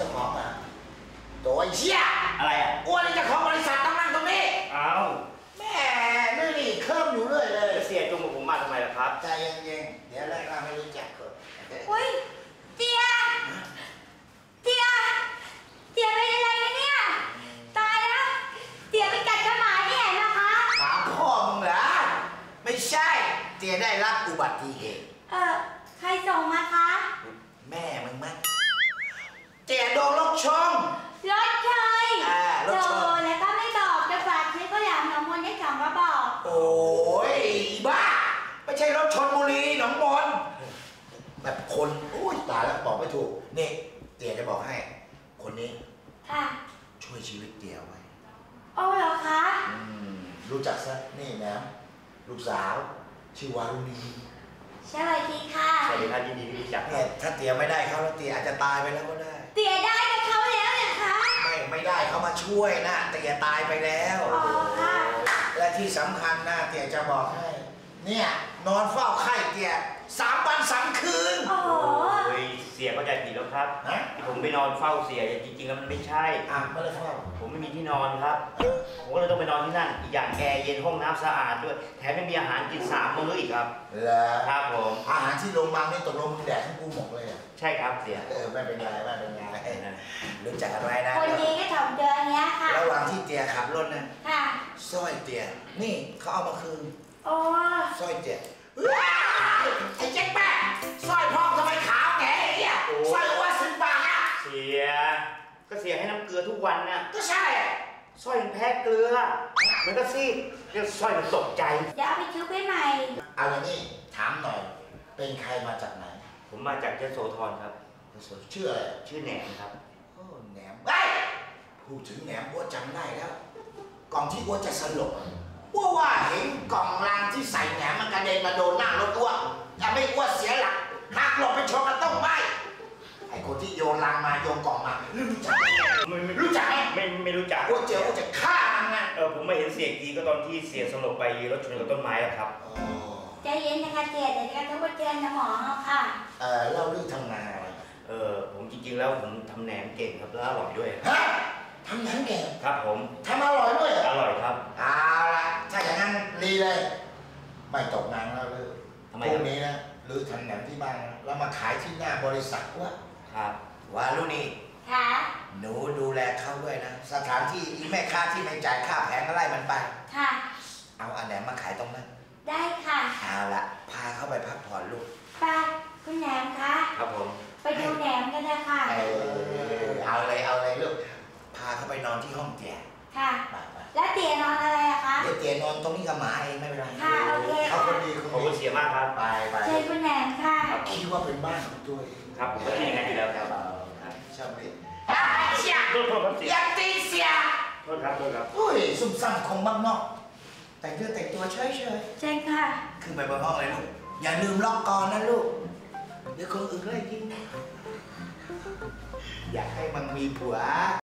จ้าของอ่ะตัวไอ้เชี่ยอะไรอ่ะอ้วนนี่เจ้าของบริษัทต้องนั่งตรงนี้อ้าวแม่นี่เคลิ้มอยู่เรื่อยเลยเสียจุงกับผมมาทำไมล่ะครับใจเย็นๆเดี๋ยวแรกเราไม่รู้จักก่อนอุ้ยเจียเจียเจียเป็นอะไรเนี่ยตายแล้วเจียไปกัดกระหมาที่ไหนมาคะหมาพ่อมึงเหรอไม่ใช่เจียได้รับอุบัติเหตุใครส่งมาคะแม่มึงมั้งเจียโดนรถชนรถชนรถชนแล้วก็ไม่บอกจะฝากซื้อข้าวหลามหนองมนต์ให้สองกระบอกโอ้ยบ้าไม่ใช่รถชนบุรีหนองมนแบบคนอุ้ยตายแล้วบอกไม่ถูกนี่เตี๋ยจะบอกให้คนนี้ค่ะช่วยชีวิตเตี๋ยไว้โอ้เหรอคะรู้จักซะนี่นะลูกสาวชื่อวารุณีสวัสดีค่ะสวัสดีครับยินดีที่รู้จักเนี่ยถ้าเตี๋ยไม่ได้เขาแล้วเตี๋ยอาจจะตายไปแล้วก็ได้เตี๋ยได้กับเขาแล้วนะคะไม่ได้เขามาช่วยนะเตี๋ยตายไปแล้วอ๋อค่ะและที่สำคัญนะเตี๋ยจะบอกให้เนี่ยนอนเฝ้าไข้เตี๋ย3 วัน 3 คืนโอ้โหเสียเข้าใจผิดแล้วครับที่ผมไปนอนเฝ้าเสียจริงๆแล้วมันไม่ใช่ไม่ได้เฝ้าผมไม่มีที่นอนครับผมก็เลยต้องไปนอนที่นั่นอีกอย่างแอร์เย็นห้องน้ำสะอาดด้วยแถมไม่มีอาหารกิน3 มื้ออีกครับครับผมอาหารที่โรงพยาบาลนี่ตกลงแดกทั้งกูหมดเลยใช่ครับเสียไม่เป็นไรไม่เป็นไรรู้จักอะไรนะคนนี้ก็ถ่อมเดินเนี้ยค่ะระหว่างที่เตี๋ยขับรถนะค่ะสร้อยเตี๋ยนี่เขาเอามาคืนโอ้สร้อยเตี๋ยไอ้เจ๊กแม่สร้อยพ่อทำไมขาวแก่เนี่ยสร้อยว่า10 บาทอะเสียก็เสียให้น้ำเกลือทุกวันน่ะก็ใช่สร้อยแพ้เกลือมันก็ซีดเรียกสร้อยมันตกใจเดี๋ยวเอาไปชุบให้ใหม่เอาอย่างนี้ถามหน่อยเป็นใครมาจากไหนผมมาจากยโสธรครับชื่ออะไรชื่อแหนมครับโอ้แหนมพูดถึงแหนมอ้วจำได้แล้วก่อนที่อ้วจะสลบว่าเห็นกล่องรางที่ใส่แหนมมันกระเด็นมาโดนหน้ารถอ้วจะไม่อ้วเสียหลักหักหลบไปชนกันต้องไหมไอ้คนที่โยนรางมาโยนกล่องมารู้จักไหมรู้จักไหมไม่รู้จักอ้วเจออ้วจะฆ่ามันนะผมไม่เห็นเสียทีก็ตอนที่เสียสลบไปรถชนกับต้นไม้อะครับใจเย็นนะคะเจ๊เดี๋ยวจะทุบเจนสมองเอาค่ะเล่าเรื่องทำงานอะไรผมจริงๆแล้วผมทำแหนมเก่งครับแล้วอร่อยด้วยฮะทำแหนมเก่งครับผมทำอร่อยด้วยอร่อยครับเอาละถ้าอย่างนั้นดีเลยไม่ตกงานแล้วเลยพรุ่งนี้นะหรือทำแหนมที่บ้านแล้วมาขายที่หน้าบริษัทว่าครับวารุณีค่ะหนูดูแลเขาด้วยนะสถานที่อีแม่ค้าที่ไม่จ่ายค่าแผงก็ไล่มันไปค่ะเอาอันแหนมมาขายตรงนั้นได้ค่ะเอาละพาเขาไปพักผ่อนลูกไปคุณแหนมคะครับผมไปดูแหนมกันนะค่ะเอาเลยลูกพาเขาไปนอนที่ห้องเตี๋ยค่ะแล้วเตี๋ยนอนอะไรอะคะเดี๋ยวเตี๋ยนอนตรงนี้กับหมาเองไม่เป็นไรค่ะโอเคเขาคนดีผมเสียมากครับไปเชิญคุณแหนมค่ะคิดว่าเป็นบ้านของตัวเองครับผมก็คิดอย่างนั้นอยู่แล้วครับชอบดิเสียโทษครับเสียยังตีเสียโทษครับโอ้ยซุ่มซ่ามคงบ้างนอกแต่งตัวเฉยใช่ค่ะขึ้นไปบนห้องเลยลูกอย่าลืมล็อกกลอนนะลูกเดี๋ยวคนอื่นไล่กินอยากให้มันมีผัว